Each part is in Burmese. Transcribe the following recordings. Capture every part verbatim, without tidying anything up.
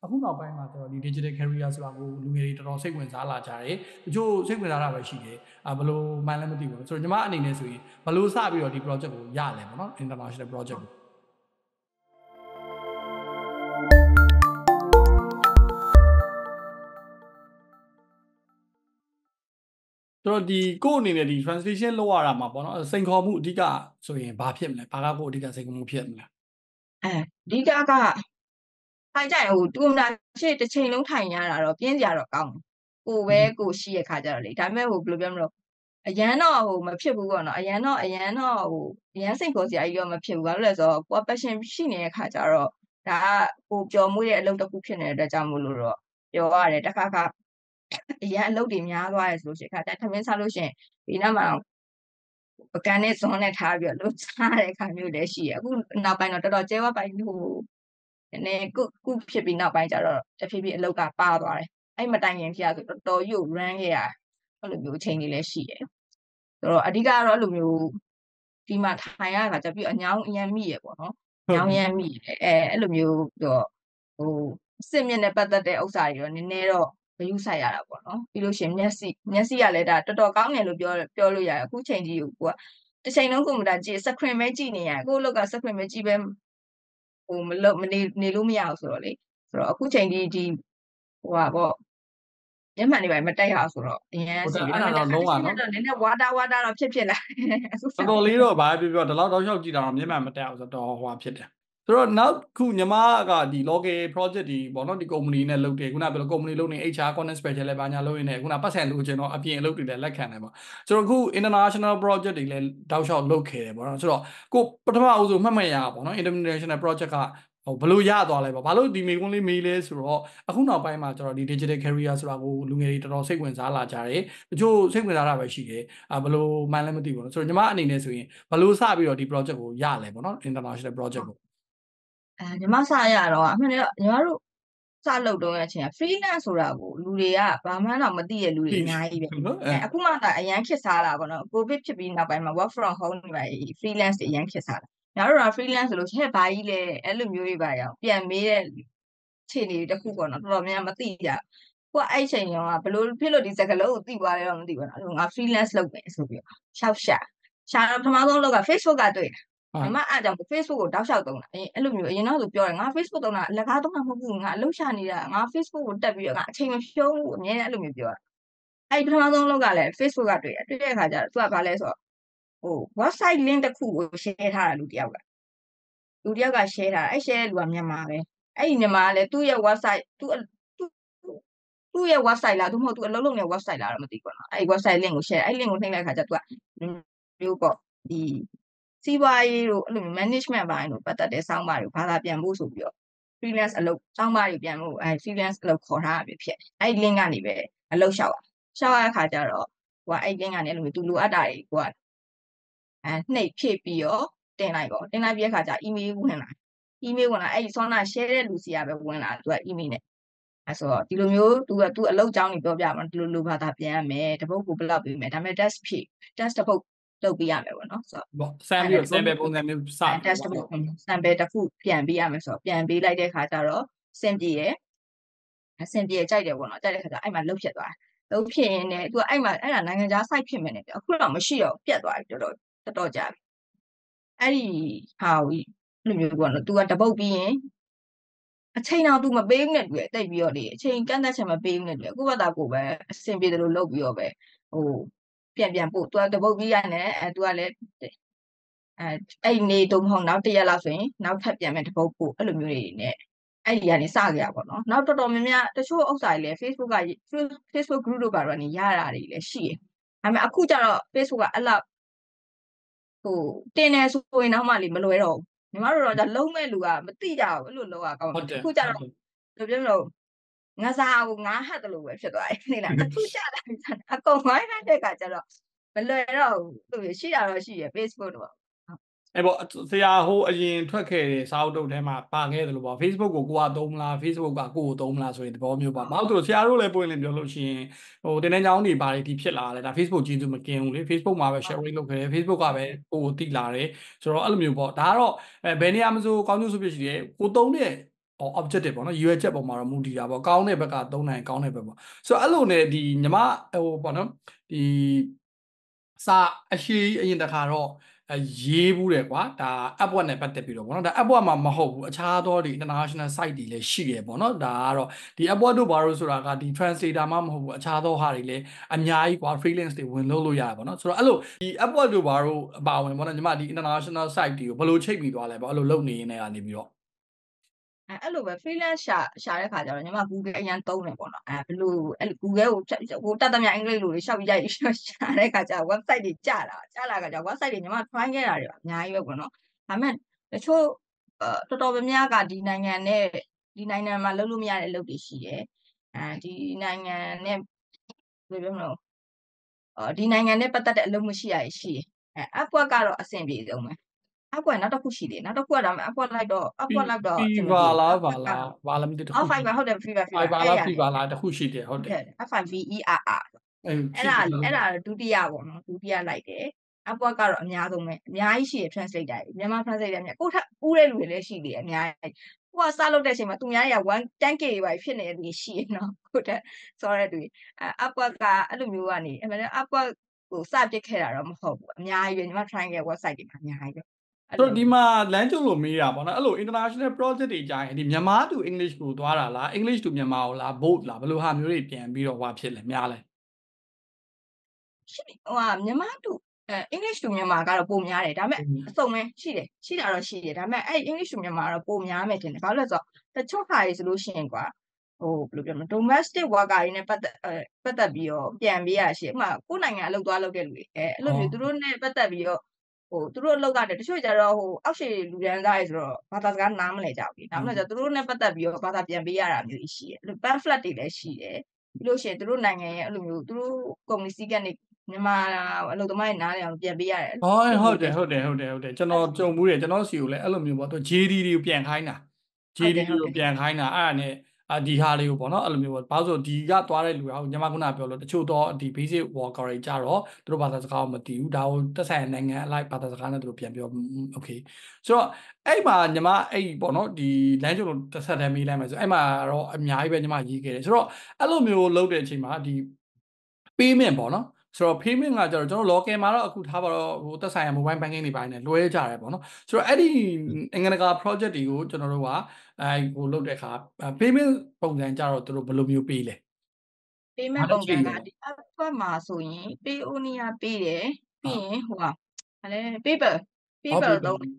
အခုနောက်ပိုင်းမှာကျတော့ဒီ digital career ဆိုတာကိုလူငယ်တွေတော်တော်စိတ်ဝင်စားလာကြတယ်တချို့စိတ်ဝင်စားတာပဲရှိတယ်အာဘယ်လိုမှန်းလည်းမသိဘူးဆိုတော့ညီမအနေနဲ့ဆိုရင်ဘယ်လိုစပြီးတော့ဒီ project ကိုရလဲပေါ့နော် international project ကိုဆိုတော့ဒီကို့အနေနဲ့ဒီ translation လုပ်ရတာမှာပေါ့နော်စိန်ခေါ်မှုအဓိကဆိုရင်ဘာဖြစ်မလဲဘာကကို့အဓိကစိန်ခေါ်မှုဖြစ်မလဲအဲအဓိကကထိုင်ကြရင်ဟိုတူမတာရှေ့တစ်ချိန်လုံးထိုင်ရတာတော့ပြင်းစရာတော့ကောင်းကိုပဲကိုရှိရခါကြတော့လေဒါပေမဲ့ဟိုဘယ်လိုပြောမလို့အရန်တော့ဟိုမဖြစ်ဘူးပေါ့နော်အရန်တော့အရန်တော့ဟိုအရန်စိတ်ခေါ်စရာကြီးတော့မဖြစ်ဘူးဘာလို့လဲဆိုတော့ကိုက passion ရှိနေတဲ့ခါကြတော့ဒါကကိုပျော်မွေ့တဲ့အလုပ်တစ်ခုဖြစ်နေတဲ့အတွက်ကြောင့်မို့လို့တော့ပျော်ရတယ်တခါခါအရန်အလုပ်တွေများသွားတယ်ဆိုလို့ရှိရင်ခါတိုင်းထမင်းစားလို့ရှိရင်ဒီနောက်မှာပကံနဲ့ဇွန်နဲ့ထားပြီးတော့လှုပ်ရှားတဲ့အခါမျိုးလည်းရှိရအခုနောက်ပိုင်းတော့တော်တော်ကျဲဝပိုင်းဟိုနည်းနည်းကုကုဖြစ်ပြီးနောက်ပိုင်းကျတော့တဖြည်းဖြည်းအလုပ်ကပါသွားတယ်အဲ့မတိုင်ခင်ဖြစ်ရဆိုတော်တော်ကြီး run ခဲ့ရအဲ့လိုမျိုးအချိန်တွေလည်းရှိတယ်ဆိုတော့အဓိကတော့အဲ့လိုမျိုးဒီမှာထိုင်ရတာကြပြီးအညောင်းအရန်မိရပေါ့နော်ညောင်းရန်မိအဲအဲ့လိုမျိုးတော့ဟိုစစ်မြင့်နဲ့ပတ်သက်တဲ့ဥစ္စာတွေတော့နည်းနည်းတော့ဂရုစိုက်ရတာပေါ့နော်ပြီးလို့ရှိရင်မျက်စိမျက်စိကလည်းဒါတော်တော်ကောင်းတယ်လို့ပြောပြောလို့ရတယ်အခုချိန်ကြီးကိုကတစ်ချိန်လုံးကွန်ပျူတာကြည့် screen ပဲကြည့်နေရအခုလောက်က screen ပဲကြည့်ပဲဟိုမလို့မနေနေလို့မရဘူးဆိုတော့လေဆိုတော့အခုချိန်ကြီးဒီဟိုပါပေါ့မျက်မှန်တွေပါမတက်ရအောင်ဆိုတော့အရင်စီပြီးတော့လုံးဝနော်နည်းနည်းဝါတာဝါတာတော့ဖြစ်ဖြစ်လာတော်တော်လေးတော့ဘာပြောပြောဒီလောက်တော့ရှောက်ကြည့်တာတော့မျက်မှန်မတက်အောင်ဆိုတော့ဟိုဟာဖြစ်တယ်ဆိုတော့နောက်ခုညီမကဒီ local project ဒီပေါ့နော်ဒီ company နဲ့လုပ်တယ်ခုနကပြော company လုပ်နေ H R content special လည်းဘာညာလုပ်ရင်းနဲ့ခုနပတ်စံလုပ်ချင်တော့အပြင်အလုပ်တွေလည်းလက်ခံတယ်ပေါ့ဆိုတော့ခု international project တွေလည်းတောက်လျှောက်လုပ်ခဲ့တယ်ပေါ့နော်ဆိုတော့ကိုပထမအဦးဆုံးမှတ်မှတ်ရပါပေါ့နော် international project ကဟိုဘလို့ရသွားလဲပေါ့ဘာလို့ဒီမေကွန်းလေးမေးလဲဆိုတော့အခုနောက်ပိုင်းမှာကျတော့ဒီ digital career ဆိုတာကိုလူငယ်တွေတော်တော်စိတ်ဝင်စားလာကြတယ်တချို့စိတ်ဝင်စားတာပဲရှိတယ်အာဘလို့မှန်းလည်းမသိဘူးနော်ဆိုတော့ညီမအနေနဲ့ဆိုရင်ဘလို့စပြီးတော့ဒီ project ကိုရလဲပေါ့နော် international project ကိုအဲညီမစရတော့အမှန်တကယ်ညီမတို့စလုပ်တော့တဲ့အချိန်က freelance ဆိုတာကိုလူတွေကဘာမှတော့မသိတဲ့လူတွေအများကြီးပဲအဲအခုမှသာအရန်ခစ်စားတာပေါ့နော် covid ဖြစ်ပြီးနောက်ပိုင်းမှာ work from home တွေပါ freelance တွေအရန်ခစ်စားတာညီတို့က freelance ဆိုလို့ဟဲ့ဘာကြီးလဲအဲ့လိုမျိုးတွေပါရအောင်ပြန်မေးတဲ့ခြေနေတစ်ခုပေါ့နော်တော်တော်များမသိကြကိုကအဲ့ချိန်ရောကဘလို့ဖြစ်လို့ဒီစကလုံးကိုသိသွားလဲတော့မသိဘူးနော်ငါ freelance လုပ်မယ်ဆိုပြီးရှောက်ရှာရှာတော့ပထမဆုံးလောက်က Facebook ကတွေ့တယ်ညီမအားကြောင့် Facebook ကိုတောက်လျှောက်သုံးတာအဲ့လိုမျိုးအရင်တော့ဆိုပြောတယ်ငါ Facebook သုံးတာအလကားသုံးတာမဟုတ်ဘူးငါအလုပ်ရှာနေတာငါ Facebook ကိုတက်ပြီးတော့ငါအချိန်မဖြုံးဘူးအမြဲတမ်းအဲ့လိုမျိုးပြောတာအဲ့ပထမဆုံးလောက်ကလည်း Facebook ကတွေ့တယ်တွေ့တဲ့အခါကျတော့သူကဘာလဲဆိုတော့ဟို website link တစ်ခုကို share ထားတာလူတယောက်ကလူတယောက်က share ထားတာအဲ့ share တဲ့လူကမြန်မာပဲအဲ့ဒီမြန်မာကလည်းသူ့ရဲ့ website သူ့သူ့ရဲ့ website လားသူမဟုတ်သူအလုပ်လုပ်နေတဲ့ website လားတော့မသိဘူးပေါ့နော်အဲ့ website link ကို share အဲ့ link ကိုနှိပ်လိုက်ခါကျသူကမျိုးပေါ့ဒီစီးပွားရေးတို့အဲ့လို management ဘိုင်းတို့ပတ်သက်တဲ့စောင်းပါတွေကိုဘာသာပြန်ဖို့ဆိုပြီးတော့ freelance အလုပ်စောင်းပါတွေပြန်ဖို့အဲ freelance အလုပ်ခေါ်ထားတာပဲဖြစ်အဲ့ link ကနေပဲအလုပ်ရှောက်ရရှောက်ရတဲ့ခါကျတော့ဟိုကအဲ့ link ကနေအဲ့လိုမျိုးသူလိုအပ်တာတွေကိုကအဲနှိပ်ဖြည့်ပြီးတော့တင်လိုက်ပေါ့တင်လိုက်ပြီးတဲ့ခါကျ email ဝင်လာ email ဝင်လာအဲ့ဒီဆောနာ share တဲ့လူစီကပဲဝင်လာသူက email နဲ့အဲဆိုတော့ဒီလိုမျိုးသူကသူအလုပ်ကြောင်းကြီးပြောပြမှာဒီလိုလိုဘာသာပြန်ရမယ်တပုတ်ကိုဘယ်လောက်ပေးမယ်ဒါပေမဲ့ test ဖြည့် test တစ်ပုတ်လုပ်ပေးရမယ်ပေါ့နော်ဆိုတော့ပေါ့ sample sample ပုံစံမျိုးစ test တစ်ပုတ် sample တစ်ခုပြန်ပေးရမယ်ဆိုတော့ပြန်ပေးလိုက်တဲ့ခါကျတော့စင်ပြေရယ်အစင်ပြေကြိုက်တယ်ပေါ့နော်ကြိုက်တဲ့ခါကျအဲ့မှာလုတ်ဖြစ်သွားတယ်လုတ်ဖြစ်ရင်လည်းသူကအဲ့မှာအဲ့ဒါနိုင်ငံခြား site ဖြစ်မယ်နဲ့ပြောအခုတော့မရှိတော့ပြတ်သွားပြီတော်တော်တော်တော်ကြာပြီအဲ့ဒီဟာကိုလိုမျိုးပေါ့နော်သူကတပုတ်ပြီးရင်အချိန်တော့ तू မပေးဘူးနဲ့တူတယ်တိတ်ပြီးတော့လေအချိန်ကန့်သက်ချက်မပေးဘူးနဲ့တူတယ်ကိုယ့်ဘာသာကိုပဲအဆင်ပြေတယ်လို့လုပ်ပြီးတော့ပဲဟိုပြန်ပြန်ပို့ तू တပုတ်ပြီးရတယ်အဲ तू ကလည်းအဲအဲ့နေတော့မဟုတ်နောက်တစ်ရက်လောက်ဆိုရင်နောက်ထပ်ပြန်မဲ့တပုတ်ပို့အဲ့လိုမျိုးတွေနဲ့အဲ့ဒီကနေစကြရပါတော့နောက်တော်တော်များများတချို့ဥစ္စာတွေလည်း Facebook က Facebook group တို့ပါတော့နေရတာတွေလည်းရှိတယ်ဒါပေမဲ့အခုကျတော့ Facebook ကအဲ့လောက်ဟိုတင်နေဆိုရင်တော့မှလေမလွယ်တော့ဘူးညီမတို့တော့ဒါလုံးမဲ့လူကမသိကြဘူးအဲ့လိုလောက်ရကောင်းတယ်အခုကျတော့ဘယ်လိုပြောလို့ငါစားကိုငါဟတ်တယ်လို့ပဲဖြစ်သွားတယ်နေလားအခုကျတာအကုန်ဝိုင်းတဲ့ခါကျတော့မလွယ်တော့ဘူးလို့ရှိတာတော့ရှိရ Facebook တော့အဲ့ပေါ့ဆရာဟိုအရင်ထွက်ခဲ့တဲ့စာအုပ်တုပ်ထဲမှာပါခဲ့တယ်လို့ပေါ့ Facebook ကိုကိုကသုံးမလား Facebook ကကိုကိုသုံးမလားဆိုရင်သဘောမျိုးပါမဟုတ်သူဆရာတို့လည်းပွင့်လင်းပြောလို့ရှိရင်ဟိုတင်းတန်းချောင်းတွေဘာတွေဒီဖြစ်လာလဲဒါ Facebook ကျေးဇူးမကင်းဘူးလေ Facebook မှာပဲ sharing လုပ်ခဲ့တယ် Facebook ကပဲကိုကိုတိလာတယ်ဆိုတော့အဲ့လိုမျိုးပေါ့ဒါကတော့အဲဘယ်နေရာမဆိုကောင်းကျိုးဆိုပြရှိတယ်ကိုသုံးတဲ့ objective ပေါ့နော်ရွေချက်ပေါ်မှာတော့မူတည်တာပေါ့ကောင်းတဲ့ဘက်ကသုံးနိုင်ကောင်းတဲ့ဘက်ပေါ့ဆိုတော့အဲ့လိုနဲ့ဒီညီမဟိုပေါ့နော်ဒီစာအရှိအရင်တခါတော့ရေးဘူးတယ်ကွာဒါ app web နဲ့ပတ်သက်ပြီးတော့ပေါ့နော်ဒါ app web မှာမဟုတ်ဘူးအခြားသောဒီ international site တွေလည်းရှိတယ်ပေါ့နော်ဒါကတော့ဒီ app web တို့ဘာလို့ဆိုတာကဒီ translator မှမဟုတ်ဘူးအခြားသောဟာတွေလည်းအများကြီးကွာ freelance တွေဝင်လုပ်လို့ရတယ်ပေါ့နော်ဆိုတော့အဲ့လိုဒီ app web တို့ဘာလို့အပါဝင်ပေါ့နော်ညီမဒီ international site တွေကိုဘယ်လိုချိတ်ပြီးသွားလဲပေါ့အဲ့လိုလုပ်နေနေရနေပြီးတော့အဲအဲ့လိုပဲ freelance ရှာရှာတဲ့ခါကျတော့ညီမ Google အရင်သုံးတယ်ပေါ့နော်အဲဘယ်လိုအဲ့ Google ကိုဟိုတတ်သမျှအင်္ဂလိပ်လိုတွေရှောက်ရိုက်ရှာတဲ့ခါကျ website တွေကြာလာကြာလာခါကျ website တွေညီမ try ခဲ့တာတွေအများကြီးပဲပေါ့နော်ဒါပေမဲ့တချို့တော်တော်များများကဒီနိုင်ငံနဲ့ဒီနိုင်ငံမှာလုပ်လို့မရတဲ့အလုပ်တွေရှိတယ်အဲဒီနိုင်ငံနဲ့ဘယ်လိုပြောမလဲအော်ဒီနိုင်ငံနဲ့ပတ်သက်တဲ့အလုပ်မရှိရရှိတယ်အဲ app web ကတော့အဆင်ပြေဆုံးပဲ app web နောက်တစ်ခုရှိတယ်နောက်တစ်ခုကဒါပေမဲ့ app web လိုက်တော့ app web လိုက်တော့အဆင်မပြေ Fiverr လားဘာလားဘာလားမသိတခုအော် Fiverr ဟုတ်တယ် Fiverr Fiverr Fiverr လားအဲ့ Fiverr လားတခုရှိတယ်ဟုတ်တယ် F I V E R R အဲ့အဲ့ဒါအဲ့ဒါဒုတိယပေါ့နော်ဒုတိယလိုက်တယ် app web ကတော့အများဆုံးပဲအများကြီးရှိရ translator တွေမြန်မာ translator တွေကိုထပ်ဦးတဲ့လူတွေလည်းရှိသေးတယ်အများကြီးကိုကစလုပ်တဲ့အချိန်မှာသူများတွေက one ten K တွေပဲဖြစ်နေတဲ့လူတွေရှိရနော်ကိုတက်ဆိုတဲ့လူတွေအဲ app web ကအဲ့လိုမျိုးကနေအမှန်တကယ် app web ကိုစပစ်ခဲ့တာတော့မဟုတ်ဘူးအများကြီးပဲညီမ try ခဲ့ website တွေမှာအများကြီးပဲဆိုတော့ဒီမှာလမ်းကျုံလို့မေးတာပေါ့နော်အဲ့လို international project တွေကြာရင်ဒီမြန်မာတူ English ကိုသွားတာလား English တူမြန်မာကိုလား both လားဘယ်လိုဟာမျိုးတွေပြန်ပြီးတော့ဟွာဖြစ်လဲများလဲရှိဟိုဟာမြန်မာတူအဲ English တူမြန်မာကတော့ပုံများတယ်ဒါပေမဲ့အစုံပဲရှိတယ်ရှိတာတော့ရှိတယ်ဒါပေမဲ့အဲ့ English တူမြန်မာကတော့ပုံများမယ်တင်တယ်ဘာလို့လဲဆိုတော့တချို့ဟာတွေဆိုလို့ရှိရင်ကွာဟိုဘယ်လိုပြောမလဲ domestic worker တွေနဲ့ပတ်သက်အဲပတ်သက်ပြီးတော့ပြန်ပေးရရှိဥပမာကိုယ်နိုင်ငံအလုပ်သွားလုပ်တဲ့လူတွေအဲအဲ့လိုမျိုးသူတို့နဲ့ပတ်သက်ပြီးတော့ဟိုသူတို့အလုပ်ကတည်းတချို့ကြတော့ဟိုအောက်ခြေလူဒန်းသားတွေဆိုတော့ဘာသာစကားနားမလည်ကြဘူး။ဒါမှမဟုတ်ကြသူတို့နဲ့ပတ်သက်ပြီးတော့ဘာသာပြန်ပေးရတာမျိုးရှိတယ်။အဲ့လို pamphlet တွေလည်းရှိတယ်။ပြီးလို့ရှိရင်သူတို့နိုင်ငံရဲ့အဲ့လိုမျိုးသူတို့ကုမ္ပဏီစည်းကမ်းတွေမြန်မာအလုပ်သမားတွေနားလည်အောင်ပြန်ပေးရတယ်ဟောဟုတ်တယ်ဟုတ်တယ်ဟုတ်တယ်ဟုတ်တယ်ကျွန်တော်ကြုံမှုတယ်ကျွန်တော်စီကိုလည်းအဲ့လိုမျိုးပေါ့သူ J D တွေကိုပြန်ခိုင်းတာ J D တွေကိုပြန်ခိုင်းတာအဲ့ဒါနဲ့အာဒီဟာလေးကိုပေါ့နော်အဲ့လိုမျိုးပေါ့ဘာလို့ဆိုဒီကသွားတဲ့လူကဟိုညီမခုနပြောလို့တချို့တော့ဒီ basic worker တွေကြတော့သူတို့ဘာသာစကားမသိဘူးဒါကိုတက်ဆိုင်နိုင်ငံအလိုက်ဘာသာစကားနဲ့သူတို့ပြန်ပြော okay ဆိုတော့အဲ့မှာညီမအဲ့ပေါ့နော်ဒီလမ်းကျုံလို့တစ်ဆက်တည်းမေးလိုက်မယ်ဆိုအဲ့မှာတော့အများကြီးပဲညီမရေးခဲ့တယ်ဆိုတော့အဲ့လိုမျိုးလုပ်တဲ့အချိန်မှာဒီ payment ပေါ့နော်ဆိုတော့ payment ကကျတော့ကျွန်တော် local မှာတော့အခုထားပါတော့ဟိုသက်ဆိုင်ရာ mobile banking တွေပိုင်းနဲ့လွှဲကြရတယ်ပေါ့နော်ဆိုတော့အဲ့ဒီနိုင်ငံတကာ project တွေကိုကျွန်တော်တို့ကအဲဟိုလုပ်တဲ့အခါ payment ပုံစံကြတော့သူတို့ဘယ်လိုမျိုးပေးလဲ payment ပုံစံကဒီ app ဘက်မှာဆိုရင် Payoneer ပေးတယ်ပြီးရင်ဟိုဟာဘာလဲ PayPal PayPal တော့ဒီ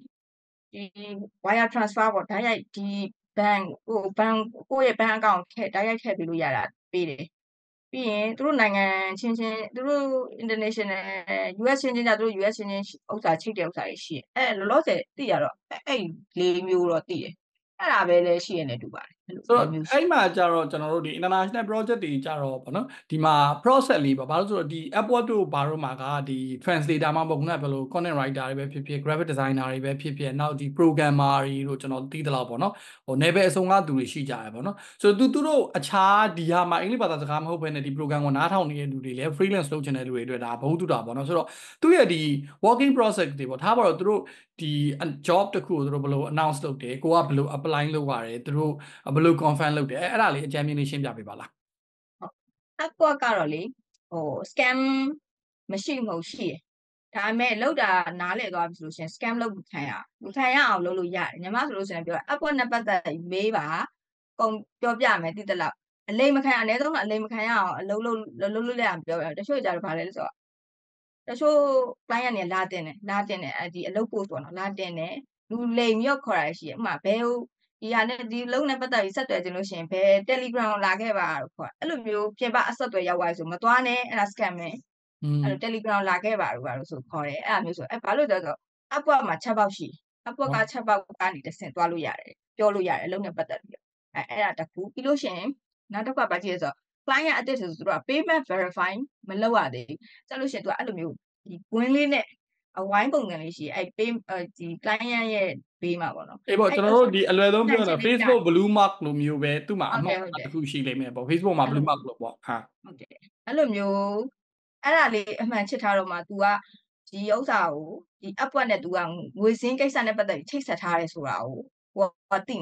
wire transfer ပေါ့ဓာတ်ရိုက်ဒီ bank ဟို bank ကိုယ့်ရဲ့ bank account ထည့်ဓာတ်ရိုက်ထည့်ပေးလို့ရတာပေးတယ်ပြီးရင်သူတို့နိုင်ငံချင်းချင်းသူတို့ international U S ချင်းချင်းကြသူတို့ U S ချင်းချင်းဥစ္စာချိတ်တဲ့ဥစ္စာတွေရှိတယ်အဲလောလောဆယ်သိရတော့အဲ့လေးမျိုးတော့သိတယ်အဲ့ဒါပဲလည်းရှိရနေတူပါတယ်အဲ့လိုဆိုတော့အဲ့မှာကြတော့ကျွန်တော်တို့ဒီ international project တွေကြတော့ဗောနော်ဒီမှာ process လေးပေါ့ဘာလို့ဆိုတော့ဒီ Upwork တို့ဘာလို့မှာကဒီ translator မှာပေါ့ခုနကပြောလို့ content writer တွေပဲဖြစ်ဖြစ် graphic designer တွေပဲဖြစ်ဖြစ်နောက်ဒီ programmer တွေတို့ကျွန်တော်သိသလောက်ပေါ့နော်ဟို level အစုံကသူတွေရှိကြရပေါ့နော်ဆိုတော့သူသူတို့အခြားဒီဟာမှာအင်္ဂလိပ်ဘာသာစကားမဟုတ်ဘဲနဲ့ဒီ program ကိုနားထောင်နေတဲ့လူတွေလည်း freelance လုပ်ချင်တဲ့လူတွေအတွက်ဒါဘုံတူတာပေါ့နော်ဆိုတော့သူရဲ့ဒီ working process တွေပေါ့ထားပါတော့သူတို့ဒီ job တခုကိုသူတို့ဘယ်လို announce လုပ်တယ်ကိုကဘယ်လို apply လုပ်ရတယ်သူတို့ဘယ်လို confirm လုပ်တယ်အဲ့ဒါလေးအကြမ်းမြင်လေးရှင်းပြပေးပါလားဟုတ် Upwork ကတော့လေဟို scam မရှိမဟုတ်ရှိတယ်ဒါပေမဲ့လောက်တာနားလည်သွားပြီဆိုလို့ရှိရင် scam လုပ်ခံရလူခံရအောင်လုပ်လို့ရတယ်ညီမဆိုလို့ရှိရင်ပြော Upwork နဲ့ပတ်သက်မေးပါကုန်ပြောပြမယ်တိတလောက်အလိမ်မခံအနည်းဆုံးအလိမ်မခံရအောင်အလုပ်လုပ်လုပ်လို့ရအောင်ပြောပြတချို့ကြတော့ဗာလဲဆိုတော့တချို့ client ကနေလာတင်တယ်လာတင်တယ်အဲဒီအလုပ် post ပေါ့နော်လာတင်တယ်လူလိမ်မြော့ခေါ်ရရှိရဥမာဘဲဒီဟာနဲ့ဒီလုံးနဲ့ပတ်သက်ပြီးဆက်သွယ်ခြင်းလို့ရှိရင်ဘယ် Telegram ကိုလာခဲ့ပါလို့ခေါ်အဲ့လိုမျိုးပြင်ပအဆက်သွယ်ရောက်သွားဆိုမသွားနဲ့အဲ့ဒါ scam ပဲအဲ့လို Telegram လာခဲ့ပါလို့ပါလို့ဆိုခေါ်တယ်အဲ့လိုမျိုးဆိုအဲ့ဘာလို့လဲဆိုတော့ Upwork မှာ chat box ရှိ Upwork က chat box ကနေတဆင့်သွားလို့ရတယ်ပြောလို့ရတယ်အလုံးနဲ့ပတ်သက်ပြီးအဲ့အဲ့ဒါတခုပြီးလို့ရှိရင်နောက်တစ်ခါပါကြည့်ရဆို client အသစ်ဆိုသူတို့က payment verify မလုပ်ရသေးဘူးဆက်လို့ရှိရင်သူကအဲ့လိုမျိုးဒီကွင်းလေးနဲ့အဝိုင်းပုံစံလေးရှိအဲ့ pay ဒီ client ရဲ့ဘေးမှာပေါ့နော်အေးပေါ့ကျွန်တော်တို့ဒီအလွယ်ဆုံးပြောတာ Facebook blue mark လိုမျိုးပဲသူ့မှာအမှတ်တစ်ခုရှိလိမ့်မယ်ပေါ့ Facebook မှာ blue mark လို့ပေါ့ဟာဟုတ်တယ်အဲ့လိုမျိုးအဲ့ဒါလေးအမှန်ချစ်ထားတော့မှ तू ကဒီဥစ္စာကိုဒီ Upwork နဲ့ तू ကငွေစင်းကိစ္စနဲ့ပတ်သက်ပြီးချိတ်ဆက်ထားရဲဆိုတာကိုဟိုကသိနိုင်တယ်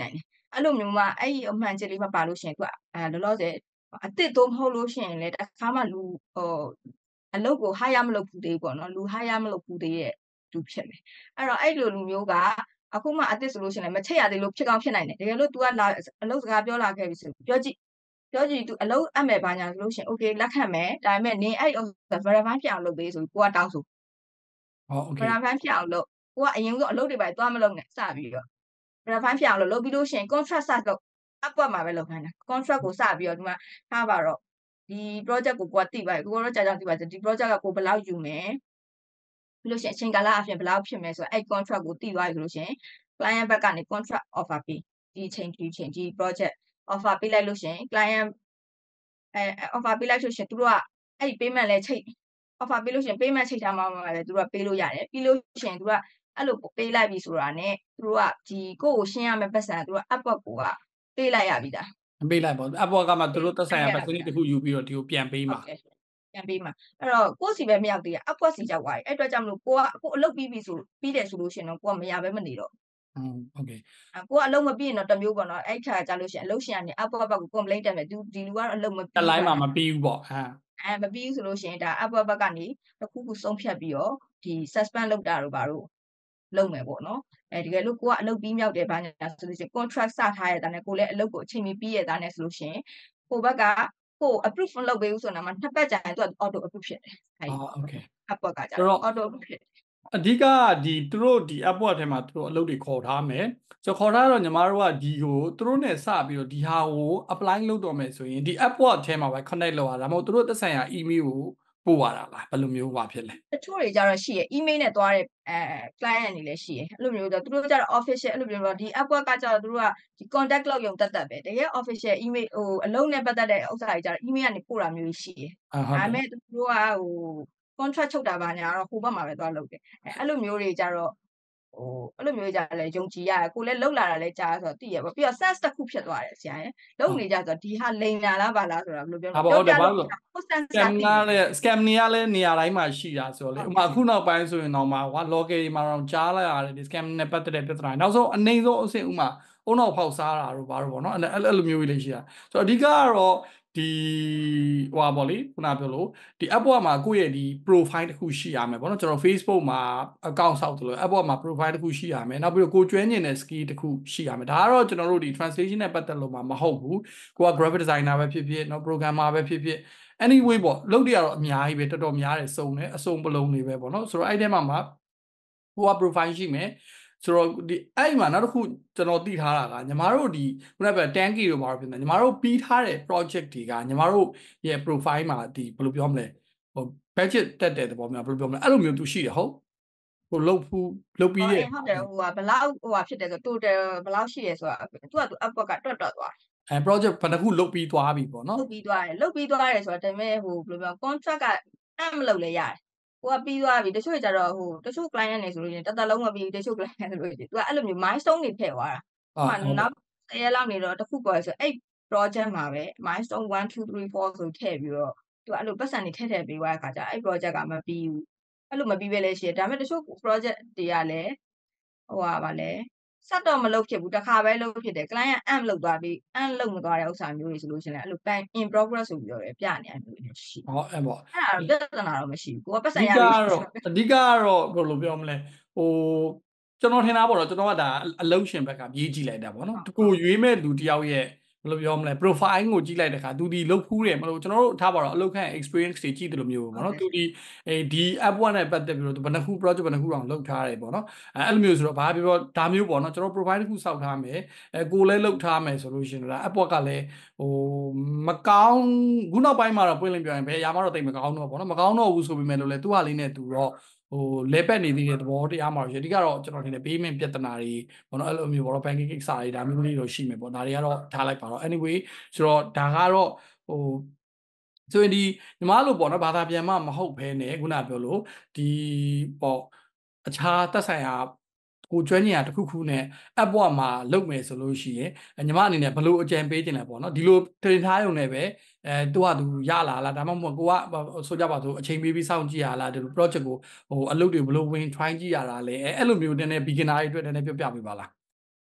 အဲ့လိုမျိုးမှအဲ့ဒီအမှန်ချက်လေးမပါလို့ရှိရင်သူကအဲလောလောဆယ်အသစ်သို့မဟုတ်လို့ရှိရင်လည်းတခါမှလူဟိုအလုပ်ကို hire မလုပ်ဘူးသေးဘူးပေါ့နော်လူ hire မလုပ်ဘူးသေးရဲ့လူဖြစ်မယ်အဲ့တော့အဲ့လိုလူမျိုးကအခုမှအသစ်ဆိုလို့ရှိရင်လည်းမချိတ်ရသေးလို့ဖြစ်ကောင်းဖြစ်နိုင်တယ်တကယ်လို့ तू ကလာအလုပ်စကားပြောလာခဲ့ပြီဆိုပြောကြည့်ပြောကြည့် तू အလုပ်အပ်မယ်ဘာညာဆိုလို့ရှိရင် okay လက်ခံမယ်ဒါပေမဲ့နင်အဲ့ verify ဖြစ်အောင်လုပ်ပေးဆိုပြီးကိုကတောင်းဆိုဟော okay verify ဖြစ်အောင်လုပ်ကိုကအရင်ဆုံးအလုပ်တွေပါသွားမလုပ်နဲ့စပြီးတော့ verify ဖြစ်အောင်လုပ်လုပ်ပြီးလို့ရှိရင် contract စလုပ် upwork မှာပဲလုပ်ခိုင်းတာ contract ကိုစပြီးတော့ဒီမှာထားပါတော့ဒီ project ကိုကိုကသိပါတယ်ကိုကတော့ကြာကြာသိပါတယ်ဒီ project ကကိုဘယ်လောက်ယူမယ်ပြီးလို့ရှိရင်အချိန်ကာလအပြင်ဘယ်လောက်ဖြစ်မယ်ဆိုတော့အဲ့ contract ကိုသိသွားပြီဆိုလို့ရှိရင် client ဘက်ကနေ contract offer ပေးဒီအချိန်ဒီအချိန်ဒီ project offer ပေးလိုက်လို့ရှိရင် client အဲ offer ပေးလိုက်လို့ရှိရင်သူတို့ကအဲ့ဒီ payment လဲချိန် offer ပေးလို့ရှိရင် payment ချိန်ထားမှမှလည်းသူတို့ကပေးလို့ရတယ်ပြီးလို့ရှိရင်သူကအဲ့လိုပေးလိုက်ပြီဆိုတာနဲ့သူတို့ကဒီကိုယ့်ကိုရှင်းရမယ့်ပတ်စံသူတို့က upwork ကိုကပေးလိုက်ရပြီဒါပေးလိုက်ပေါ့ upwork ကမှသူတို့သက်ဆိုင်ရာ percentage တခုယူပြီးတော့ဒီကိုပြန်ပေးမှာပြန်ပေးမှာအဲ့တော့ကိုယ့်စီပဲမရောက်သေးရ upwork စီရောက်သွားပြီအဲ့အတွက်ကြောင့်မလို့ကိုကကိုအလုပ်ပြီးပြီဆိုပြီးတယ်ဆိုလို့ရှိရင်တော့ကိုကမရဘဲမနေတော့อืมโอเคကိုကအလုပ်မပြီးရင်တော့တမျိုးပေါ့နော်အဲ့ခါကြလို့ရှိရင်အလုပ်ရှင်ကနေ upwork ဘက်ကို complaint တက်မယ်သူဒီလူကတော့အလုပ်မပြီးတလိုင်းမှာမပြီးဘူးပေါ့ဟာအဲမပြီးဘူးဆိုလို့ရှိရင်ဒါ upwork ဘက်ကနေတခုခုဆုံးဖြတ်ပြီးတော့ဒီ suspend လုပ်တာတို့ဘာတို့လုပ်မယ်ပေါ့နော်အဲတကယ်လို့ကိုကအလုပ်ပြီးမြောက်တယ်ဘာညာဆိုလို့ရှိရင် contract စထားရတာနဲ့ကိုလည်းအလုပ်ကိုအချိန်မီပြီးရတာနဲ့ဆိုလို့ရှိရင်ကိုဘက်ကကို approve မလုပ်ပေးဘူးဆိုတော့မှနှစ်ပတ်ကြာရင်သူက auto approve ဖြစ်တယ်อ๋อโอเค upwork ကကြာတော့ auto approve ဖြစ်တယ်အဓိကဒီသူတို့ဒီ upwork ထဲမှာသူတို့အလုပ်တွေခေါ်ထားမယ်ဆိုခေါ်ထားတော့ညီမတို့ကဒီကိုသူတို့နဲ့စပြီးတော့ဒီဟာကို apply လုပ်တော့မယ်ဆိုရင်ဒီ upwork ထဲမှာပဲ connect လုပ်ရတာမဟုတ်သူတို့သက်ဆိုင်ရာ email ကိုပို့ရတာလားဘယ်လိုမျိုးပါဖြစ်လဲတချို့တွေကြတော့ရှိရ email နဲ့သွားတဲ့အဲ client အနေနဲ့ရှိရအဲ့လိုမျိုးတော့သူတို့ကြတော့ official အဲ့လိုမျိုးတော့ဒီ upwork ကကြတော့သူတို့ကဒီ contact လုပ်ရုံတက်တက်ပဲတကယ် official email ဟိုအလုံးနဲ့ပတ်သက်တဲ့ဥစ္စာတွေကြတော့ email ကနေပို့တာမျိုးရှိရဒါပေမဲ့သူတို့ကဟို contract ချုပ်တာပါညာတော့ဟိုဘက်မှာပဲသွားလုပ်တယ်အဲအဲ့လိုမျိုးတွေကြတော့ဟိုအဲ့လိုမျိုးကြလဲယုံကြည်ရတယ်ကိုလည်းလောက်လာတာလဲကြားဆိုတော့သိရပါပြီးတော့ sense တစ်ခုဖြစ်သွားတယ်ဆရာရဲ့လုံနေကြဆိုတော့ဒီဟာလိန်လာလားပါလားဆိုတော့ဘယ်လိုပြောလဲပြောပြလို့ scam ကလည်း scam နေရလဲနေရာတိုင်းမှာရှိတာဆိုတော့လေဥပမာအခုနောက်ပိုင်းဆိုရင်တော့မှာကွာ local တွေမှာတော့ကြားလိုက်ရတယ်ဒီ scam နဲ့ပတ်သက်တဲ့ပြဿနာနောက်ဆုံးအနေဆုံးအဆင့်ဥမာအုံနောက်ဖောက်စားတာတို့ဘာလို့ပေါ့နော်အဲ့လိုမျိုးကြီးလေးရှိတာဆိုတော့အဓိကကတော့ဒီဟွာပေါ့လေခုနပြောလို့ဒီ upwork မှာကိုယ့်ရဲ့ဒီ profile တစ်ခုရှိရမယ်ပေါ့နော်ကျွန်တော် Facebook မှာ account ဆောက်တယ်လို့ upwork မှာ profile တစ်ခုရှိရမယ်နောက်ပြီးတော့ကိုကျွမ်းကျင်တဲ့ skill တစ်ခုရှိရမယ်ဒါကတော့ကျွန်တော်တို့ဒီ translation နဲ့ပတ်သက်လို့မှာမဟုတ်ဘူးကိုက graphic designer ပဲဖြစ်ဖြစ်เนาะ programmer ပဲဖြစ်ဖြစ် anyway ပေါ့လုပ်တွေကတော့အများကြီးပဲတော်တော်များတယ်စုံတယ်အစုံပလုံးတွေပဲပေါ့နော်ဆိုတော့အဲ့ထဲမှာမှာကိုက profile ရှိမယ်ဆိုတော့ဒီအဲ့မှာနောက်တစ်ခုကျွန်တော်သိထားတာကညီမတို့ဒီခုနကပြော ten K တို့မှာတော့ဖြစ်နေညီမတို့ပြီးထားတဲ့ project တွေကညီမတို့ရဲ့ profile မှာဒီဘယ်လိုပြောမလဲဟို budget တက်တဲ့သဘောမျိုးဘယ်လိုပြောမလဲအဲ့လိုမျိုးသူရှိတယ်ဟုတ်ဟိုလုတ်ဖူးလုတ်ပြီးရဲ့ဟုတ်တယ်ဟိုကဘလောက်ဟိုကဖြစ်တယ်ဆို total ဘလောက်ရှိရဲဆိုတာသူကသူ upwork ကတွတ်တွတ်သွားအဲ project ဘယ်နှခုလုတ်ပြီးသွားပြီပေါ့နော်လုတ်ပြီးသွားတယ်လုတ်ပြီးသွားတယ်ဆိုတော့ဒါပေမဲ့ဟိုဘယ်လိုပြော contract ကအမလုပ်လဲရတယ်ကိုကပြီးသွားပြီတချို့ကြတော့ဟိုတချို့ client နေဆိုလို့ရင်တသက်လုံးမပြီးတချို့ client ဆိုလို့ရင်သူကအဲ့လိုမျိုး milestone တွေထည့်သွားတာဟိုမှာနောက်ဆယ်ရက်လောက်နေတော့တခုပေါ်ဆိုအဲ့ project မှာပဲ milestone one two three four ဆိုထည့်ပြီးတော့သူအဲ့လိုပတ်စံတွေထည့်ထည့်ပေးသွားတဲ့ခါကျအဲ့ project ကမပြီးဘူးအဲ့လိုမပြီးပဲလဲရှိတယ်ဒါပေမဲ့တချို့ project တွေကလည်းဟိုဟာဗာလဲဆက်တော့မလုပ်ဖြစ်ဘူးတစ်ခါပဲလုပ်ဖြစ်တယ် client amp လုပ်သွားပြီး amp လုပ်မသွားတဲ့ဥစ္စာမျိုးတွေဆိုလို့ရှိရင်လည်းအဲ့လို plan in progress ဆိုပြီးတော့ပြနေတယ်မျိုးတွေရှိဟောအဲ့ပေါ့အဲ့ဒါပြဿနာတော့မရှိဘူးကိုကပတ်စံရပြီအဓိကကတော့ဘယ်လိုပြောမလဲဟိုကျွန်တော်ထင်တာပေါ့တော့ကျွန်တော်ကဒါအလုံးရှင်ဘက်ကရေးကြည့်လိုက်တာပေါ့နော်ကိုရွေးမဲ့လူတယောက်ရဲ့ဘယ်လိုပြောမလဲ profile ကိုကြည့်လိုက်တဲ့အခါသူဒီလုတ်ဖူးတယ်မလို့ကျွန်တော်တို့ထားပါတော့အလုပ်ခန့် experience တွေကြည့်တယ်လို့မျိုးပေါ့နော်သူဒီအဲဒီ app one နဲ့ပတ်သက်ပြီးတော့ဘယ်နှခု project ဘယ်နှခုအောင်လုပ်ထားတယ်ပေါ့နော်အဲအဲ့လိုမျိုးဆိုတော့ဘာပြောပြောဒါမျိုးပေါ့နော်ကျွန်တော် profile တစ်ခုစောက်ထားမယ်အဲကိုလည်းလုပ်ထားမယ်ဆိုလို့ရှိရင်ဒါ app one ကလည်းဟိုမကောင်းခုနောက်ပိုင်းမှာတော့ပွင့်လင်းပြောရင်ဘယ်အရာမှတော့တိတ်မကောင်းတော့ပေါ့နော်မကောင်းတော့ဘူးဆိုပေမဲ့လို့လေသူ့ဟာလေးနဲ့သူတော့ဟိုလဲပက်နေသေးတဲ့သဘောတရားမှာအဓိကတော့ကျွန်တော်ထင်တယ် payment ပြဿနာတွေဘောနော်အဲ့လိုမျိုးဘောနော် banking ကိစ္စတွေဒါမျိုးလေးတော့ရှိမယ်ပေါ့ဒါတွေကတော့ထားလိုက်ပါတော့ anyway ဆိုတော့ဒါကတော့ဟိုဆိုရင်ဒီညီမလို့ပေါ့နော်ဘာသာပြန်မှမဟုတ်ဘဲနဲ့ခုနပြောလို့ဒီပေါ့အခြားသက်ဆိုင်ရာကိုကျွမ်းကျင်ရာတစ်ခုခုနဲ့ app ဘွားမှာလုပ်မယ်ဆိုလို့ရှိရင်ညီမအနေနဲ့ဘယ်လိုအကြံပေးခြင်းလဲပေါ့နော်ဒီလိုတင်ထားရုံနဲ့ပဲအဲသူကသူရလာလားဒါမှမဟုတ်ကိုကဆိုကြပါစို့အချိန်ပေးပြီးစောင့်ကြည့်ရလားဒီလို project ကိုဟိုအလုပ်တွေဘယ်လိုဝင် try ကြည့်ရတာလဲအဲအဲ့လိုမျိုးနည်းနည်း beginner တွေအတွက်နည်းနည်းပြောပြပေးပါလား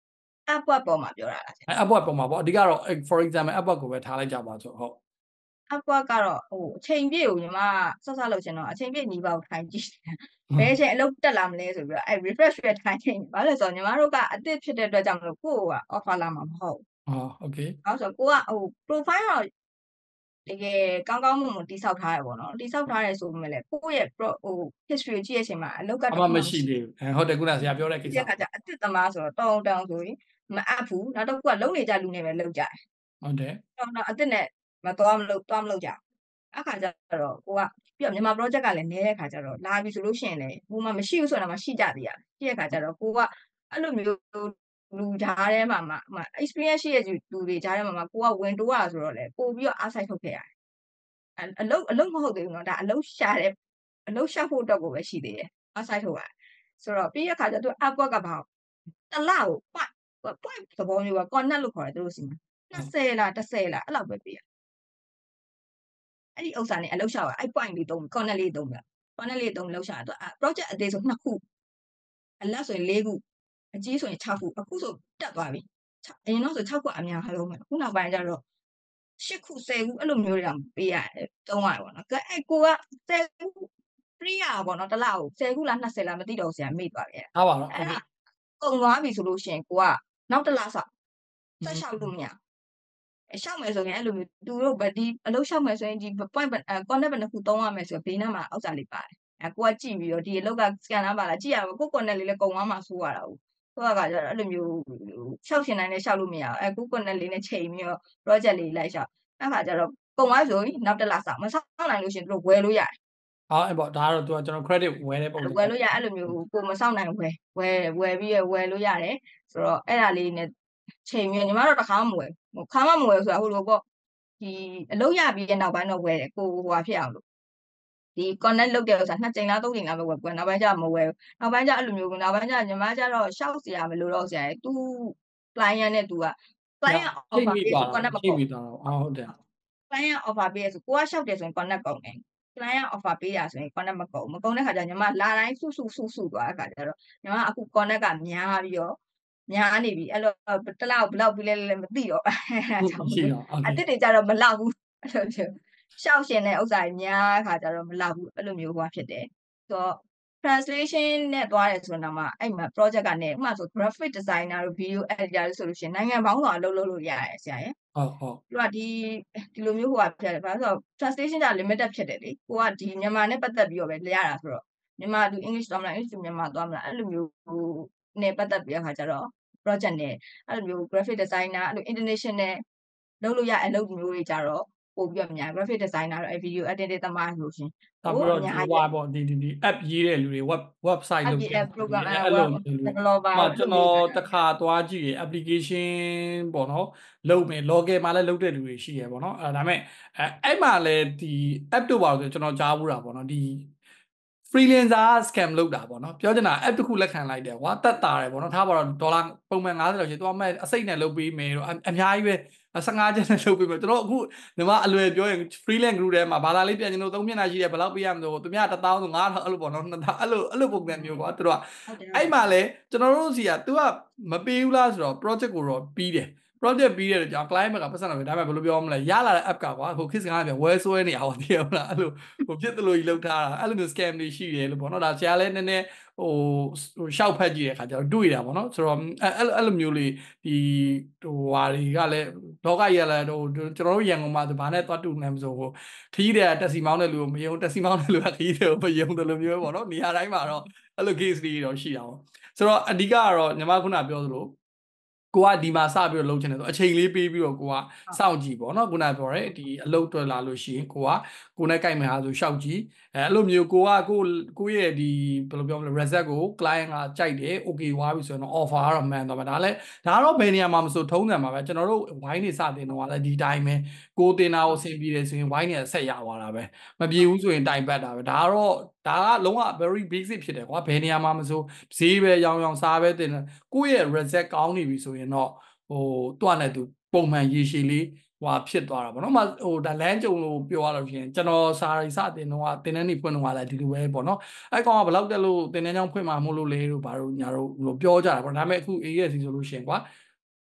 app ပေါ်မှာပြောတာလားဆရာ app ပေါ်မှာပေါ့အဓိကတော့ for example app ကိုပဲထားလိုက်ကြပါဆိုဟုတ် app ကတော့ဟိုအချိန်ပြည့်ကိုညီမဆော့ဆော့လုပ်ချင်တော့အချိန်ပြည့်ညီပါကိုထိုင်ကြည့်ဘယ်အချိန်အလုပ်တက်လာမလဲဆိုပြီးတော့အဲ refresh ရထိုင်နေဘာလို့လဲဆိုတော့ညီမတို့ကအသစ်ဖြစ်တဲ့အတွက်ကြောင့်မလို့ကိုယ့်က offer လာမှာမဟုတ်อ๋อโอเคဘာလို့ဆိုတော့ကိုကဟို profile တော့တကယ်ကောင်းကောင်းမွန်မွန်တိဆောက်ထားရပေါ့နော်တိဆောက်ထားရဲဆိုပေမဲ့လည်းကိုယ့်ရဲ့ဟို history ကိုကြည့်ရတဲ့အချိန်မှာအလုပ်ကတအခုမှမှမရှိသေးဘူးအဲဟုတ်တယ်ခုနဆရာပြောတဲ့ကိစ္စဒီအခါကျအသစ်သမားဆိုတော့တောင်းတောင်းဆိုရင်မအပ်ဘူးနောက်တစ်ခုကလုံနေကြလူနေပဲလုံကြတယ်ဟုတ်တယ်တော့တော့အသစ်နဲ့မသွားမလို့သွားမလို့ကြအခါကျတော့ကိုကပြီးတော့မြန်မာ project ကလည်းနေတဲ့ခါကျတော့လာပြီဆိုလို့ရှိရင်လည်းဟိုမှာမရှိဘူးဆိုတော့မှရှိကြသေးရရှိတဲ့ခါကျတော့ကိုကအဲ့လိုမျိုးလူကြားထဲမှာမှ experience ရှိတဲ့လူတွေကြားထဲမှာမှကိုကဝင်တိုးရဆိုတော့လေပို့ပြီးတော့အားဆိုင်ထုတ်ခဲ့ရတယ်အလုံးအလုံးမဟုတ်သေးဘူးเนาะဒါအလုံးရှာတဲ့အလုံးရှာဖို့အတွက်ကိုပဲရှိသေးတယ်အားဆိုင်ထုတ်ရဆိုတော့ပြီးတဲ့ခါကျတော့ app ကဘာတလားကို point point သဘောမျိုးက connect လို့ခေါ်တယ်သူတို့စီမှာ20လား10လားအဲ့လောက်ပဲပေးရအဲ့ဒီဥစ္စာနဲ့အလုပ်ရှာပါအဲ့ point လေးသုံး connect လေးသုံးပြ connect လေးသုံးလောက်ရှာတော့ project အသေးဆုံးနှစ်ခုအလတ်ဆိုရင်၄ခုအကြီးဆိုရင်၆ခုအခုဆိုတက်သွားပြီအရင်တော့ဆို၆ခုအများဆုံးပဲအခုနောက်ပိုင်းကျတော့၈ခု၁၀ခုအဲ့လိုမျိုးတွေတောင်ပေးရတယ်သုံးရတယ်ပေါ့နော်အဲ့ကိုက၁၀ခု free ရပါပေါ့နော်တစ်လကို၁၀ခုလား၂၀လားမသိတော့ဆရာမေ့သွားပြီအဲ့အားပါတော့အဲ့ဒါကုန်သွားပြီဆိုလို့ရှိရင်ကိုကနောက်တစ်လဆောက်ဆက်လျှောက်လို့မရအရှောက်မယ်ဆိုရင်အဲ့လိုမျိုးသူတို့ဗဒီအလုပ်ရှောက်မယ်ဆိုရင်ဒီ point connect ဘယ်နှခုသုံးရမယ်ဆိုတော့ဘေးနားမှာအောက်စာလေးပါတယ်အဲကိုကကြည့်ပြီးတော့ဒီအလုပ်က scan လားပါလားကြည့်ရမှာကို connect လေးလည်းကုန်သွားမှာစိုးရတာဟုတ်ဆိုတော့ကကျတော့အဲ့လိုမျိုးရှောက်ရှင်တိုင်းလည်းရှောက်လို့မရအောင်အဲကို connect လေးနဲ့ချိန်ပြီးတော့ project လေးလိုက်ရှောက်အဲ့ခါကျတော့ကုန်သွားဆိုရင်နောက်တစ်လဆောက်မဆောက်နိုင်လို့ရှိရင်တို့ဝယ်လို့ရတယ်အော်အဲ့ပေါ့ဒါကတော့သူကကျွန်တော် credit ဝယ်တဲ့ပုံစံဝယ်လို့ရအဲ့လိုမျိုးကိုမဆောက်နိုင်ဝယ်ဝယ်ဝယ်ပြီးရဝယ်လို့ရတယ်ဆိုတော့အဲ့ဒါလေးနဲ့ချိန်ပြီးညီမတို့တစ်ခါမှမဝယ်ဟိုခါမှမဝယ်ဆိုတာဟိုလိုပေါ့ဒီအလုပ်ရပြီးတဲ့နောက်ပိုင်းတော့ဝယ်တယ်ကိုဟိုဟာဖြစ်အောင်လို့ဒီ connect လုပ်တဲ့ဥစ္စာနှစ်ကြိမ်လားသုံးကြိမ်လားပဲဝယ်ကွယ်နောက်ပိုင်းကျမဝယ်ဘူးနောက်ပိုင်းကျအဲ့လိုမျိုးနောက်ပိုင်းကျညီမကျတော့ရှောက်စရာမလိုတော့ဆရာသူ client နဲ့သူက client offer ပေးဆို connect မကုန်ဘူးအော်ဟုတ်တယ် client offer ပေးရဆိုကိုကရှောက်တယ်ဆိုရင် connect ကုန်တယ် client offer ပေးရဆိုရင် connect မကုန်မကုန်တဲ့ခါကျညီမလာတိုင်းစုစုစုစုသွားတဲ့ခါကျတော့ညီမအခု connect ကများပြီးတော့များနေပြီအဲ့လိုတစ်လောက်ဘယ်လောက်ပြီးလဲလဲမသိတော့အဲ့ဒါကြောင့်အတစ်တွေကြတော့မလောက်ဘူးအဲ့လိုမျိုးရှောက်ရှင်တဲ့ဥစ္စာကြီးများခါကျတော့မလောက်ဘူးအဲ့လိုမျိုးဟိုဖြစ်တယ်ဆိုတော့ translation နဲ့သွားတယ်ဆိုတော့မှအဲ့မှာ project ကနေဥပမာဆို graphic designer တို့ video editor တို့ဆိုလို့ရှိရင်နိုင်ငံပေါင်းစုံအလုပ်လုပ်လို့ရတယ်ဆရာရဲ့ဟုတ်ဟုတ်သူကဒီဒီလိုမျိုးဟိုကဖြစ်တယ်ဘာလို့ဆိုတော့ translation က limited ဖြစ်တယ်လေကိုကဒီမြန်မာနဲ့ပတ်သက်ပြီးတော့ပဲရတာဆိုတော့မြန်မာသူ English သွားမလား English သူမြန်မာသွားမလားအဲ့လိုမျိုးဟိုနဲ့ပတ်သက်ပြီးတဲ့ခါကျတော့ project နဲ့အဲ့လိုမျိုး graphic designer အဲ့လို international လုပ်လို့ရအလုပ်မျိုးတွေကြတော့ပို့ပြီးတော့များ graphic designer တော့ video editing သမားလို့ရှင်နောက်ပြီးတော့ဒီဟွာပေါ့ဒီဒီ app ရေးတဲ့လူတွေ web website လုပ်တဲ့ program အဲ့လို developer ကျွန်တော်တခါသွားကြည့်ရ application ပေါ့နော်လုပ်မယ် login မှာလည်းလုပ်တဲ့လူတွေရှိရပေါ့နော်အဲဒါပေမဲ့အဲအဲ့မှာလည်းဒီ app တို့ပါလို့ကျွန်တော်ကြားဘူးတာပေါ့နော်ဒီ freelancer scam လုပ်တာပေါ့နော်ပြောချင်တာ app တစ်ခုလက်ခံလိုက်တယ်ကွာတက်တာတယ်ပေါ့နော်ထားပါတော့ဒေါ်လာပုံမှန်၅၀လောက်ရှိသွားမဲ့အစိတ်နဲ့လုပ်ပေးမယ်တော့အများကြီးပဲ၁၅ကျပ်နဲ့လုပ်ပေးမယ်ကျွန်တော်အခုညီမအလွယ်ပြောရင် freelance group ထဲမှာဘာသာလေးပြန်ကျွန်တော်သုံးမျက်နှာရှိတယ်ဘယ်လောက်ပေးရမလို့သူများတစ်သောင်းဆိုငါးထောင်အဲ့လိုပေါ့နော်အဲ့လိုအဲ့လိုပုံစံမျိုးကွာသူတို့ကအဲ့မှာလဲကျွန်တော်တို့စီက तू ကမပေးဘူးလားဆိုတော့ project ကိုတော့ပြီးတယ် project ပြီးတဲ့ကြောင့် client ဘက်ကပတ်စံတော့ပဲဒါပေမဲ့ဘယ်လိုပြောမလဲရလာတဲ့ app ကကွာဟို kiss ကားပြန်ဝဲဆွဲနေအောင်တည်ရမလားအဲ့လိုဟိုဖြစ်သလိုကြီးလောက်ထားတာအဲ့လိုမျိုး scam တွေရှိတယ်လို့ပေါ့နော်ဒါဆရာလည်းနည်းနည်းဟိုဟိုရှောက်ဖက်ကြည့်တဲ့ခါကျတော့တွေ့တာပေါ့နော်ဆိုတော့အဲ့အဲ့လိုမျိုးလေးဒီဟိုဟာတွေကလည်းလောကကြီးကလည်းဟိုကျွန်တော်တို့ရန်ကုန်မှာဆိုဘာနဲ့သွားတူနေမဆိုဟိုခီးတဲ့တက်စီမောင်းတဲ့လူကိုမယုံတက်စီမောင်းတဲ့လူကခီးတဲ့ကိုမယုံတယ်လို့မျိုးပေါ့နော်နေရာတိုင်းမှာတော့အဲ့လို case တွေတော့ရှိတာပေါ့ဆိုတော့အဓိကကတော့ညီမခုနပြောသလိုကိုကဒီမှာစပြီးတော့လုပ်ချင်တယ်ဆိုအချိန်လေးပေးပြီးတော့ကိုကစောင့်ကြည့်ပေါ့နော်ခုနပြောရဲဒီအလုပ်တွေ့လာလို့ရှိရင်ကိုကကိုနဲ့ကြိုက်မယ်ဟာဆိုရှောက်ကြည့်အဲအဲ့လိုမျိုးကိုကကိုကိုရဲ့ဒီဘယ်လိုပြောမလဲ result ကို client ကကြိုက်တယ် okay ဝါပြီဆိုရင်တော့ offer ကတော့မှန်တော့မှာဒါလည်းဒါကတော့ဘယ်နေရာမှာမဆိုထုံးတယ်မှာပဲကျွန်တော်တို့ wine တွေစတင်တော့လည်းဒီတိုင်းပဲကိုတင်တာကိုအဆင်ပြေတယ်ဆိုရင် wine တွေဆက်ရသွားတာပဲမပြေဘူးဆိုရင်တိုင်ပတ်တာပဲဒါကတော့ဒါကလုံးဝ very basic ဖြစ်တယ်ကွာဘယ်နေရာမှာမဆိုဈေးပဲရောင်းရောင်းစားပဲတင်တယ်ကိုယ့်ရဲ့ result ကောင်းနေပြီဆိုရင်တော့ဟိုတွားနဲ့သူပုံမှန်ရေရှည်လေးဟိုဖြစ်သွားတာပေါ့နော်မဟိုဒါလမ်းကြုံလို့ပြောရလို့ရှိရင်ကျွန်တော်စာရီစတင်တော့တင်တန်းနေဖွင့်တော့လည်းဒီလိုပဲပေါ့နော်အဲ့ကောင်ကဘယ်လောက်တက်လို့တင်တန်းချောင်းဖွင့်မှာမို့လို့လေတို့ဘာလို့ညာတို့ဟိုပြောကြတာပေါ့ဒါပေမဲ့အခု A S C ဆိုလို့ရှိရင်ကွာ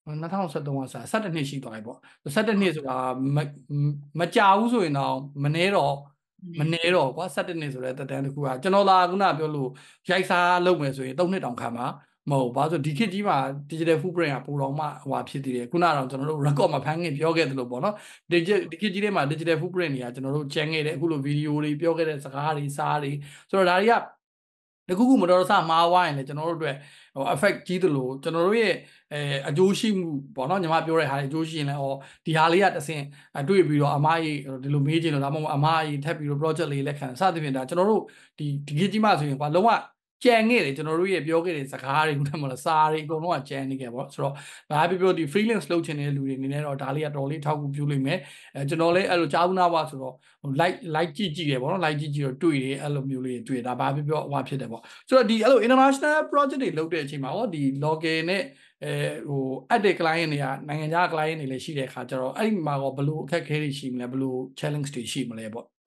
နှစ်ထောင်ဆယ်သုံးကစားဆယ်တစ်နှစ်ရှိသွားပြီပေါ့ဆယ်တစ်နှစ်ဆိုတာမမကြာဘူးဆိုရင်တော့မနေတော့မနေတော့ကွာဆယ်တစ်နှစ်ဆိုတဲ့တက်တန်းတစ်ခုကကျွန်တော်လာခုနပြောလို့ရိုက်စားလုပ်မယ်ဆိုရင်သုံးနှစ်တောင်ခံမှာမဟုတ်ဘာလို့ဆိုဒီခေတ်ကြီးမှာ digital footprint ကပိုတော့မှဟိုဖြစ်တည်တယ်ခုနကတော့ကျွန်တော်တို့ record မှာဖမ်းခင်ပြောခဲ့တယ်လို့ပေါ့နော် digital ဒီခေတ်ကြီးထဲမှာ digital footprint တွေကကျွန်တော်တို့ကျန်ခဲ့တယ်အခုလိုဗီဒီယိုတွေပြောခဲ့တဲ့စကားတွေစားတွေဆိုတော့ဒါတွေကတခုခုမတော်တဆမှားဝိုင်းလေကျွန်တော်တို့အတွက်ဟို effect ကြီးသလိုကျွန်တော်တို့ရဲ့အဲအကျိုးရှိမှုပေါ့နော်ညီမပြောတဲ့ဟာအကျိုးရှိရင်လည်းဟောဒီဟာလေးကတဆင့်အတွေ့ပြီးတော့အမကြီးဒီလိုမေးချင်လို့ဒါမှမဟုတ်အမကြီးထပ်ပြီးတော့ project လေးလက်ခံစသဖြင့်ဒါကျွန်တော်တို့ဒီဒီခေတ်ကြီးမှဆိုရင်ကွာလုံးဝကြံခဲ့တယ်ကျွန်တော်တို့ရဲ့ပြောခဲ့တဲ့စကားတွေခုနကမလားစာတွေအကုန်လုံးကကြံနေခဲ့ပေါ့ဆိုတော့ဒါပြပြောဒီ freelance လုပ်ချင်တဲ့လူတွေအနေနဲ့တော့ဒါလေးကတော်လေးထောက်ကူပြုလိမ့်မယ်အဲကျွန်တော်လည်းအဲ့လိုကြားဘူးနာပါဆိုတော့ like like ကြည့်ကြည့်တယ်ပေါ့နော် like ကြည့်ကြည့်တော့တွေ့တယ်အဲ့လိုမျိုးလေးတွေ့ဒါဘာပြပြောဟွာဖြစ်တယ်ပေါ့ဆိုတော့ဒီအဲ့လို international project တွေလုပ်တဲ့အချိန်မှာဟောဒီ local နဲ့အဲဟို active client တွေကနိုင်ငံခြား client တွေလည်းရှိတဲ့အခါကျတော့အဲ့ဒီမှာတော့ဘယ်လိုအခက်အခဲတွေရှိမလဲဘယ်လို challenge တွေရှိမလဲပေါ့